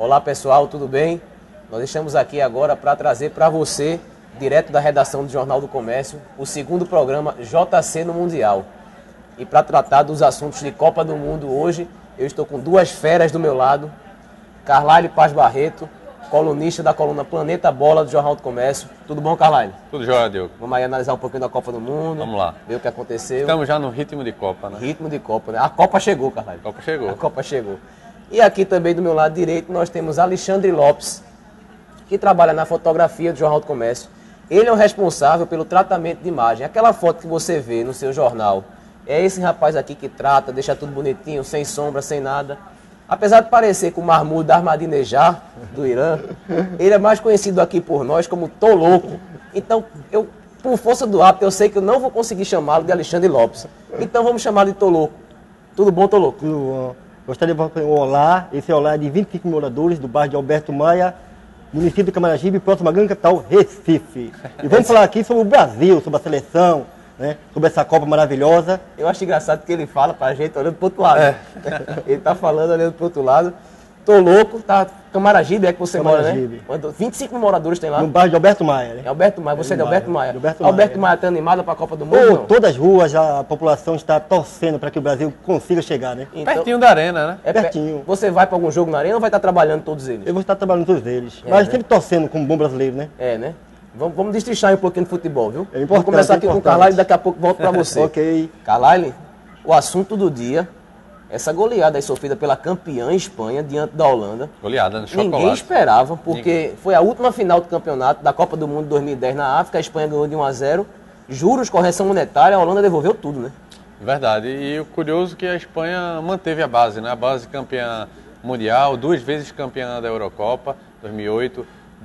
Olá pessoal, tudo bem? Nós estamos aqui agora para trazer para você, direto da redação do Jornal do Comércio, o segundo programa JC no Mundial. E para tratar dos assuntos de Copa do Mundo hoje, eu estou com duas feras do meu lado, Carlyle Paz Barreto, colunista da coluna Planeta Bola do Jornal do Comércio. Tudo bom, Carlyle? Tudo jóia, Diogo. Vamos aí analisar um pouquinho da Copa do Mundo. Vamos lá. Ver o que aconteceu. Estamos já no ritmo de Copa, né? Ritmo de Copa, né? A Copa chegou, Carlyle. A Copa chegou. A Copa chegou. E aqui também do meu lado direito nós temos Alexandre Lopes, que trabalha na fotografia do Jornal do Comércio. Ele é o responsável pelo tratamento de imagem. Aquela foto que você vê no seu jornal, é esse rapaz aqui que trata, deixa tudo bonitinho, sem sombra, sem nada. Apesar de parecer com o Mahmoud Ahmadinejad, do Irã, ele é mais conhecido aqui por nós como Toloco. Então, por força do hábito, eu sei que eu não vou conseguir chamá-lo de Alexandre Lopes. Então vamos chamá-lo de Toloco. Tudo bom, Toloco? Tudo bom. Gostaria de falar um olá. Esse é o olá de 25 moradores do bairro de Alberto Maia, município de Camaragibe, próximo à grande capital, Recife. E vamos falar aqui sobre o Brasil, sobre a seleção, né? Sobre essa Copa maravilhosa. Eu acho engraçado que ele fala pra gente olhando pro outro lado. Ele tá falando olhando pro outro lado. Tô louco, tá? Camaragibe é que você mora, né? 25 moradores tem lá. No bairro de Alberto Maia, né? É Alberto Maia, você é de Alberto Maia. Alberto Maia tá animado pra Copa do Mundo? Todas as ruas, a população está torcendo para que o Brasil consiga chegar, né? Então, pertinho da arena, né? É pertinho. Você vai pra algum jogo na arena ou vai estar trabalhando todos eles? Eu vou estar trabalhando todos eles. Mas né? sempre torcendo como bom brasileiro, né? É, né? Vamos destrinchar um pouquinho de futebol, viu? É importante, vamos começar aqui com o Carlyle e daqui a pouco volto pra você. Ok. Carlyle, o assunto do dia, essa goleada aí sofrida pela campeã Espanha diante da Holanda. Goleada, no chocolate. Ninguém esperava, porque foi a última final do campeonato da Copa do Mundo 2010 na África. A Espanha ganhou de 1-0. Juros, correção monetária, a Holanda devolveu tudo, né? Verdade. E o curioso é que a Espanha manteve a base, né? A base campeã mundial, 2 vezes campeã da Eurocopa, 2008,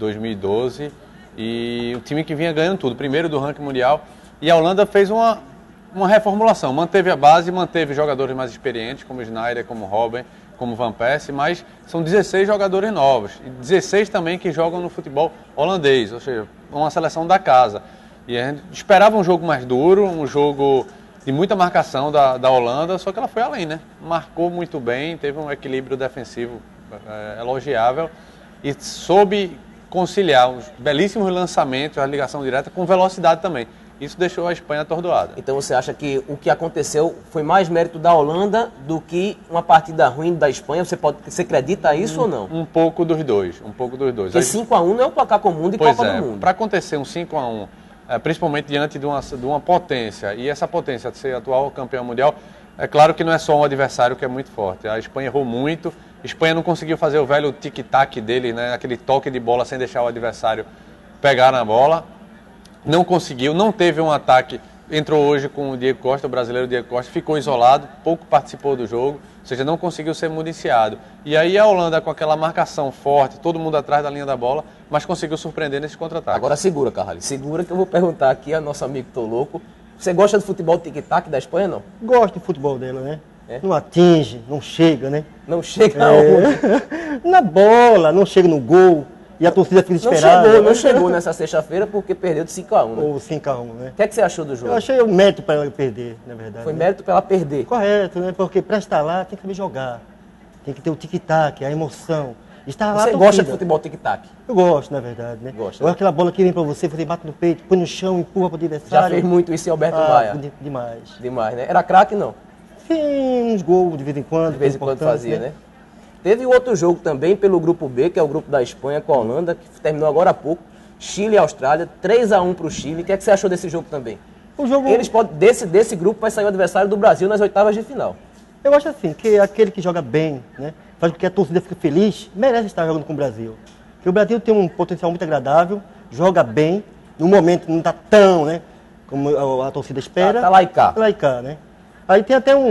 2012. E o time que vinha ganhando tudo, primeiro do ranking mundial. E a Holanda fez uma reformulação, manteve a base, manteve jogadores mais experientes, como Sneijder, como Robben, como Van Persie, mas são 16 jogadores novos, e 16 também que jogam no futebol holandês, ou seja, uma seleção da casa. E a gente esperava um jogo mais duro, um jogo de muita marcação da Holanda, só que ela foi além, né? Marcou muito bem, teve um equilíbrio defensivo elogiável e soube conciliar uns belíssimos lançamentos, a ligação direta, com velocidade também. Isso deixou a Espanha atordoada. Então você acha que o que aconteceu foi mais mérito da Holanda do que uma partida ruim da Espanha? Você acredita isso ou não? Um pouco dos dois, Porque 5-1 não é um placar comum de Copa do Mundo. Para acontecer um 5-1, principalmente diante de uma potência, e essa potência de ser atual campeão mundial, é claro que não é só um adversário que é muito forte. A Espanha errou muito, a Espanha não conseguiu fazer o velho tic-tac dele, né? Aquele toque de bola sem deixar o adversário pegar na bola. Não conseguiu, não teve um ataque. Entrou hoje com o Diego Costa, o brasileiro Diego Costa, ficou isolado, pouco participou do jogo, ou seja, não conseguiu ser municiado. E aí a Holanda, com aquela marcação forte, todo mundo atrás da linha da bola, mas conseguiu surpreender nesse contra-ataque. Agora segura, Carlyle, segura que eu vou perguntar aqui ao nosso amigo Toloco. Você gosta do futebol tic-tac da Espanha, não? Gosto do futebol dela, né? É? Não atinge, não chega, né? Não chega aonde? Na bola, não chega no gol. E a torcida fica esperada. Não chegou nessa sexta-feira porque perdeu de 5-1, né? Ou 5-1, né? O que é que você achou do jogo? Eu achei o mérito para ela perder, na verdade. Foi né? mérito para ela perder. Correto, né? Porque para estar lá tem que saber jogar. Tem que ter o tic-tac, a emoção. Estar lá, Você gosta de futebol tic-tac? Eu gosto, na verdade, né? Gosta. Ou aquela bola que vem para você bate no peito, põe no chão, empurra para o adversário. Já fez muito isso em Alberto Maia? Demais. Demais, né? Era craque, não? Sim, uns gols de vez em quando. De vez em quando fazia, né? Teve outro jogo também pelo grupo B, que é o grupo da Espanha com a Holanda, que terminou agora há pouco. Chile e Austrália, 3-1 para o Chile. O que é que você achou desse jogo também? O jogo... Desse grupo vai sair o adversário do Brasil nas oitavas de final. Eu acho assim, que aquele que joga bem, né, faz com que a torcida fique feliz, merece estar jogando com o Brasil. Porque o Brasil tem um potencial muito agradável, joga bem, no momento não está tão, né, como a torcida espera. Tá lá e cá. Tá lá e cá, né? Aí tem até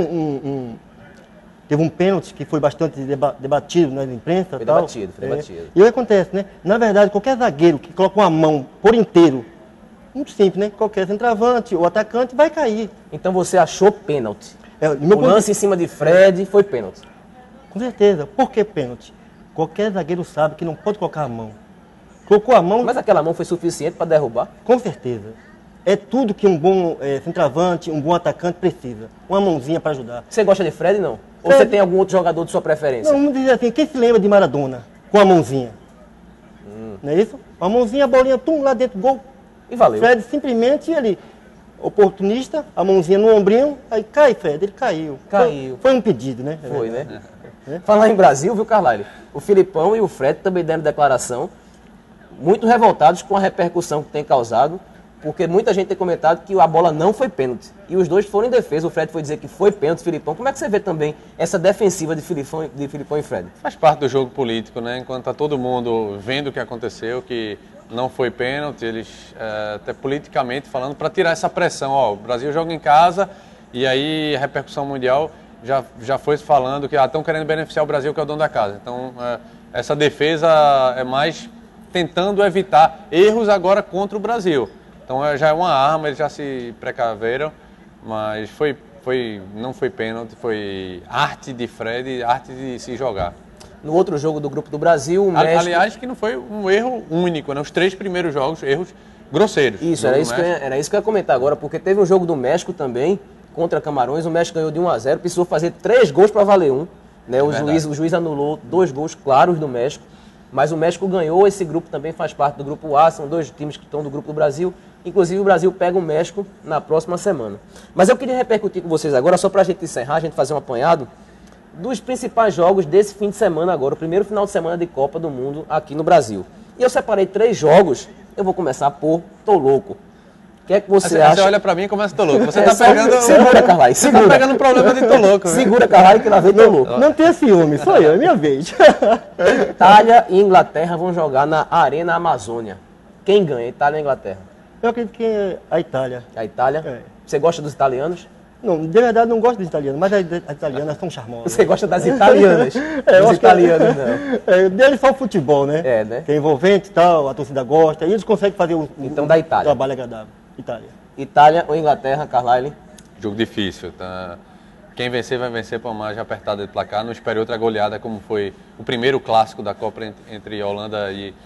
teve um pênalti que foi bastante debatido na imprensa. Foi tal. debatido. E o que acontece, né? Na verdade, qualquer zagueiro que coloca uma mão por inteiro, muito simples, né? Qualquer centroavante ou atacante vai cair. Então você achou pênalti? O lance em cima de Fred foi pênalti? Com certeza. Por que pênalti? Qualquer zagueiro sabe que não pode colocar a mão. Colocou a mão... Mas aquela mão foi suficiente para derrubar? Com certeza. É tudo que um bom centroavante, um bom atacante precisa. Uma mãozinha para ajudar. Você gosta de Fred, não? Ou Fred... você tem algum outro jogador de sua preferência? Não, vamos dizer assim, quem se lembra de Maradona? com a mãozinha. Não é isso? A mãozinha, a bolinha, lá dentro do gol. E valeu. Fred simplesmente, ele, oportunista, a mãozinha no ombrinho, aí cai, Fred, ele caiu. Caiu. Foi um pedido, né? Foi, né? Falar em Brasil, viu, Carlyle? O Filipão e o Fred também deram declaração, muito revoltados com a repercussão que tem causado, porque muita gente tem comentado que a bola não foi pênalti. E os dois foram em defesa. O Fred foi dizer que foi pênalti, o Filipão. Como é que você vê também essa defensiva de Filipão e Fred? Faz parte do jogo político, né? Enquanto está todo mundo vendo o que aconteceu, que não foi pênalti, eles, até politicamente falando, para tirar essa pressão. Ó, o Brasil joga em casa e aí a repercussão mundial já foi falando que estão querendo beneficiar o Brasil, que é o dono da casa. Então, essa defesa é mais tentando evitar erros agora contra o Brasil. Então já é uma arma, eles já se precaveram, mas não foi pênalti, foi arte de Fred, arte de se jogar. No outro jogo do Grupo do Brasil, o México... Aliás, que não foi um erro único, né? Os 3 primeiros jogos, erros grosseiros. Isso, era isso que eu ia comentar agora, porque teve um jogo do México também, contra Camarões, o México ganhou de 1-0, precisou fazer 3 gols para valer 1. Né? O juiz anulou 2 gols claros do México, mas o México ganhou, esse grupo também faz parte do Grupo A, são 2 times que estão do Grupo do Brasil. Inclusive o Brasil pega o México na próxima semana. Mas eu queria repercutir com vocês agora, só para a gente encerrar, a gente fazer um apanhado dos principais jogos desse fim de semana agora, o primeiro final de semana de Copa do Mundo aqui no Brasil. E eu separei 3 jogos, eu vou começar por Tô Louco. O que é que você acha? Você olha pra mim e começa Tô Louco. Você tá pegando... Segura, Carlyle, segura. Você tá pegando um problema de Tô Louco. Segura, Carlyle, que lá vem Tô Louco. Não tenha ciúme, sou eu, é minha vez. Itália e Inglaterra vão jogar na Arena Amazônia. Quem ganha, Itália ou Inglaterra? Eu acredito que é a Itália. A Itália? É. Você gosta dos italianos? Não, de verdade não gosto dos italianos, mas as italianas são charmosas. Você gosta das italianas? Dos italianos, não. Deles só o futebol, né? É, né? Que é envolvente e tal, a torcida gosta, e eles conseguem fazer Então, da Itália. Trabalho agradável. Itália. Itália ou Inglaterra, Carlyle? Jogo difícil, tá? Quem vencer vai vencer por uma margem apertada de placar. Não espere outra goleada como foi o primeiro clássico da Copa entre Holanda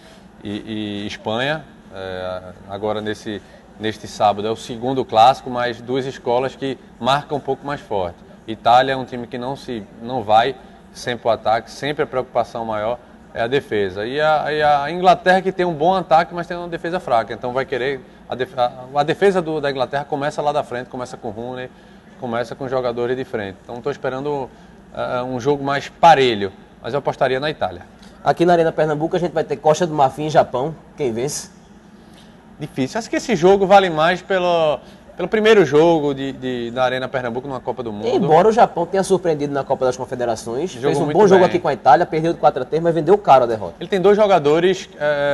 e Espanha. Agora neste sábado é o segundo clássico, mas 2 escolas que marcam um pouco mais forte. Itália é um time que não vai sempre o ataque, sempre a preocupação maior é a defesa. E a Inglaterra que tem um bom ataque, mas tem uma defesa fraca, então vai querer... A defesa da Inglaterra começa lá da frente, começa com o Rooney, começa com jogadores de frente. Então estou esperando um jogo mais parelho, mas eu apostaria na Itália. Aqui na Arena Pernambuco a gente vai ter Costa do Marfim e Japão. Quem vence? Difícil. Acho que esse jogo vale mais pelo primeiro jogo da Arena Pernambuco numa Copa do Mundo. Embora o Japão tenha surpreendido na Copa das Confederações, fez um muito bom jogo bem aqui com a Itália, perdeu de 4-3, mas vendeu caro a derrota. Ele tem 2 jogadores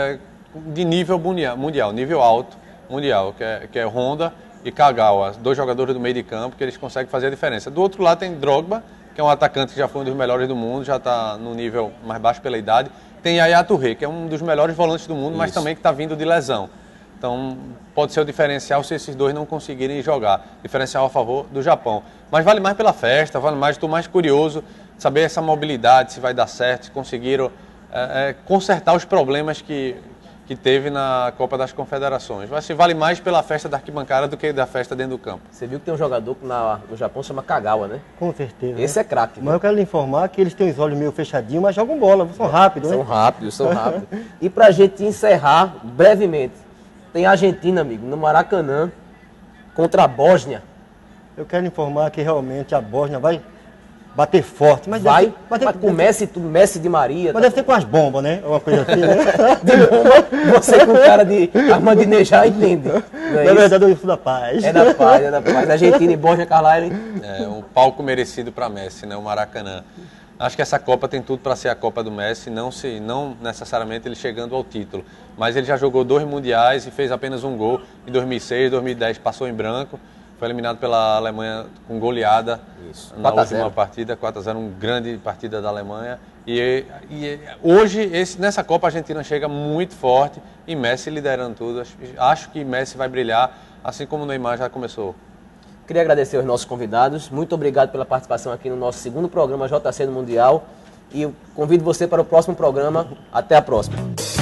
de nível mundial, nível alto mundial, que é Honda e Kagawa, 2 jogadores do meio de campo que eles conseguem fazer a diferença. Do outro lado tem Drogba, que é um atacante que já foi um dos melhores do mundo, já está no nível mais baixo pela idade. Tem Yaya Touré, que é um dos melhores volantes do mundo, mas também que está vindo de lesão. Então, pode ser o diferencial se esses 2 não conseguirem jogar. Diferencial a favor do Japão. Mas vale mais pela festa, vale mais, estou mais curioso de saber essa mobilidade, se vai dar certo, se conseguiram consertar os problemas que teve na Copa das Confederações. Mas vale mais pela festa da arquibancada do que da festa dentro do campo. Você viu que tem um jogador que no Japão chama Kagawa, né? Com certeza. Esse é craque. Mas eu quero lhe informar que eles têm os olhos meio fechadinhos, mas jogam bola, são rápidos, né? São rápidos. E pra gente encerrar brevemente, tem a Argentina, amigo, no Maracanã, contra a Bósnia. Eu quero informar que realmente a Bósnia vai bater forte. Mas vai com Messi de Maria. Mas deve ser com as bombas, né? Uma coisa assim, né? De bomba, você com cara de Ahmadinejad entende. Na verdade, eu sou da paz. É da paz. Argentina e Bósnia, Carlyle. É um palco merecido para Messi, né? O Maracanã. Acho que essa Copa tem tudo para ser a Copa do Messi, não necessariamente ele chegando ao título. Mas ele já jogou 2 mundiais e fez apenas um gol em 2006, 2010 passou em branco. Foi eliminado pela Alemanha com goleada na última partida, 4-0, uma grande partida da Alemanha. E hoje, nessa Copa, a Argentina chega muito forte e Messi liderando tudo. Acho que Messi vai brilhar, assim como o Neymar já começou. Queria agradecer aos nossos convidados. Muito obrigado pela participação aqui no nosso segundo programa JC do Mundial. E eu convido você para o próximo programa. Até a próxima.